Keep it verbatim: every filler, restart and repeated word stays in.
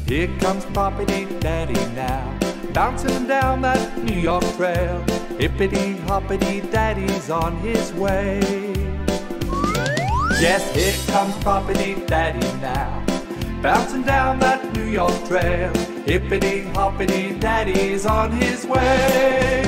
Here comes Property Daddy now, bouncing down that New York trail. Hippity hoppity daddy's on his way. Yes, here comes Property Daddy now, bouncing down that New York trail. Hippity hoppity daddy's on his way.